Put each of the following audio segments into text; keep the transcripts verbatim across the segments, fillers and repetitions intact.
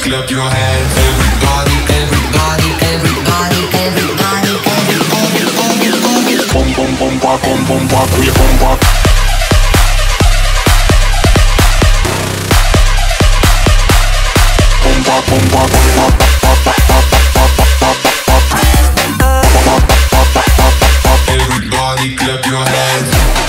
clap your hands. Everybody, everybody, everybody, everybody, everybody, everybody. Bum bum bum ba bum bum ba we bum ba. Bum ba bum ba bum ba ba ba ba ba ba. Everybody clap your hands.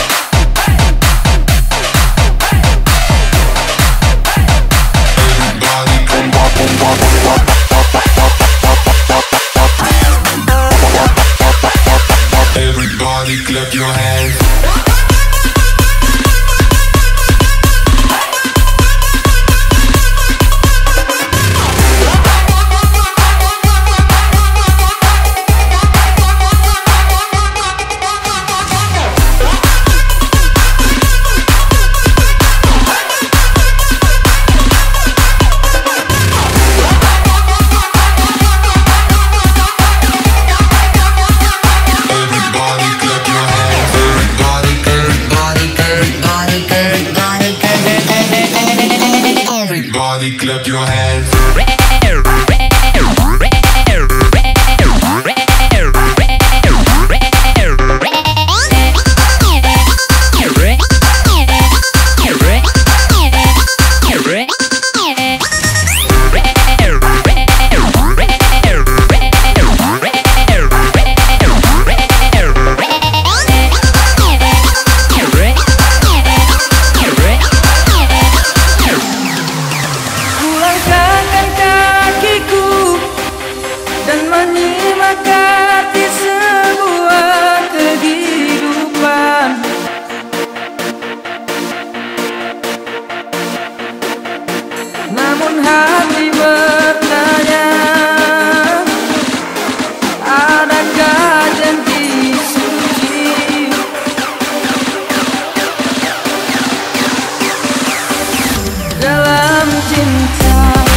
Everybody clap your hands. Everybody clap your hands. Menikmati sebuah kehidupan, namun hati bertanya, adakah janji suci dalam cinta?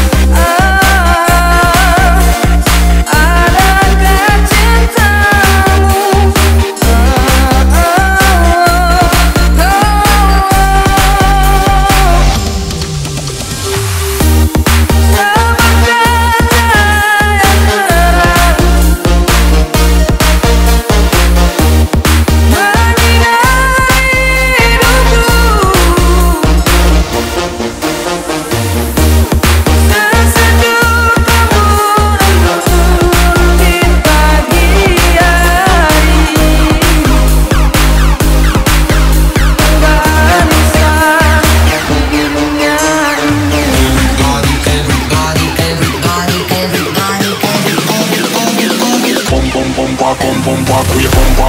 Bum bum ba we bum ba.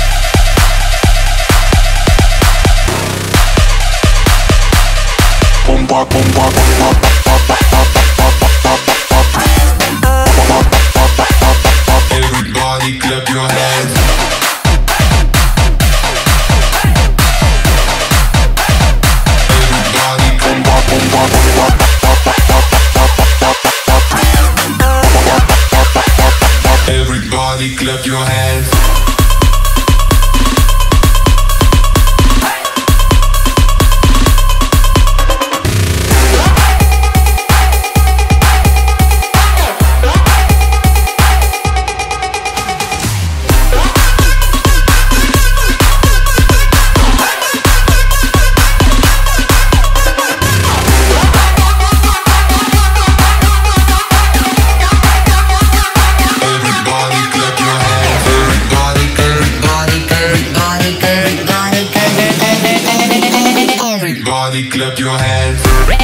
Bum ba bum ba bum ba ba ba ba. Everybody clap your hands. Everybody bum ba bum ba bum ba. Everybody clap your hands. Everybody clap your hands.